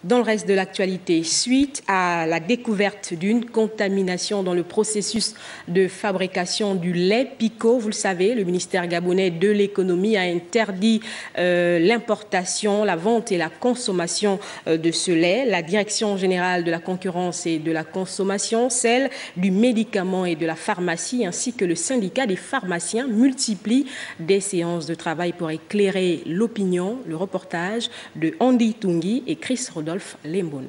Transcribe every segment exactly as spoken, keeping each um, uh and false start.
Dans le reste de l'actualité, suite à la découverte d'une contamination dans le processus de fabrication du lait Pico, vous le savez, le ministère gabonais de l'économie a interdit euh, l'importation, la vente et la consommation euh, de ce lait. La Direction générale de la concurrence et de la consommation, celle du médicament et de la pharmacie, ainsi que le syndicat des pharmaciens multiplient des séances de travail pour éclairer l'opinion. Le reportage de Andy Tungi et Chris Rodolphe Lembonda.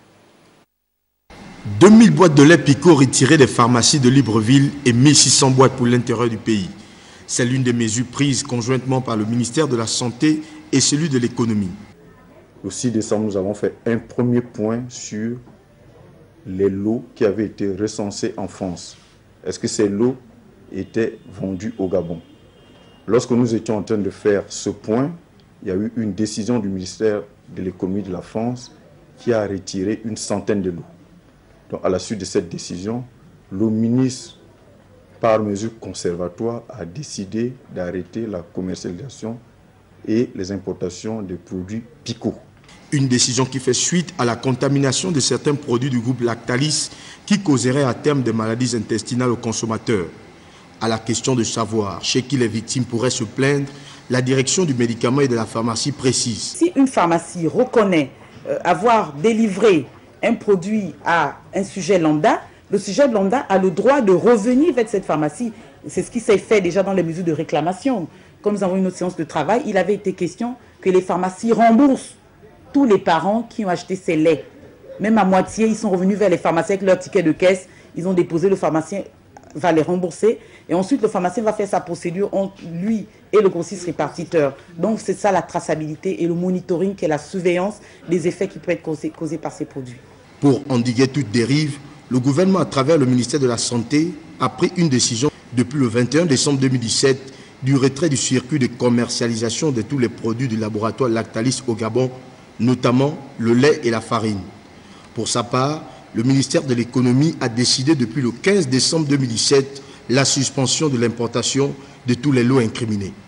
deux mille boîtes de lait Pico retirées des pharmacies de Libreville et mille six cents boîtes pour l'intérieur du pays. C'est l'une des mesures prises conjointement par le ministère de la Santé et celui de l'économie. Le six décembre, nous avons fait un premier point sur les lots qui avaient été recensés en France. Est-ce que ces lots étaient vendus au Gabon? Lorsque nous étions en train de faire ce point, il y a eu une décision du ministère de l'économie de la France qui a retiré une centaine de lots. Donc, à la suite de cette décision, le ministre, par mesure conservatoire, a décidé d'arrêter la commercialisation et les importations de produits Pico. Une décision qui fait suite à la contamination de certains produits du groupe Lactalis qui causerait à terme des maladies intestinales aux consommateurs. À la question de savoir chez qui les victimes pourraient se plaindre, la direction du médicament et de la pharmacie précise. Si une pharmacie reconnaît euh, avoir délivré un produit à un sujet lambda, le sujet lambda a le droit de revenir vers cette pharmacie. C'est ce qui s'est fait déjà dans les mesures de réclamation. Comme nous avons une autre séance de travail, il avait été question que les pharmacies remboursent tous les parents qui ont acheté ces laits. Même à moitié, ils sont revenus vers les pharmaciens avec leur ticket de caisse. Ils ont déposé, le pharmacien va les rembourser. Et ensuite, le pharmacien va faire sa procédure entre lui et le grossiste répartiteur. Donc, c'est ça la traçabilité et le monitoring, qui est la surveillance des effets qui peuvent être causés, causés par ces produits. Pour endiguer toute dérive, le gouvernement, à travers le ministère de la Santé, a pris une décision depuis le vingt et un décembre deux mille dix-sept du retrait du circuit de commercialisation de tous les produits du laboratoire Lactalis au Gabon, notamment le lait et la farine. Pour sa part, le ministère de l'économie a décidé depuis le quinze décembre deux mille dix-sept la suspension de l'importation de tous les lots incriminés.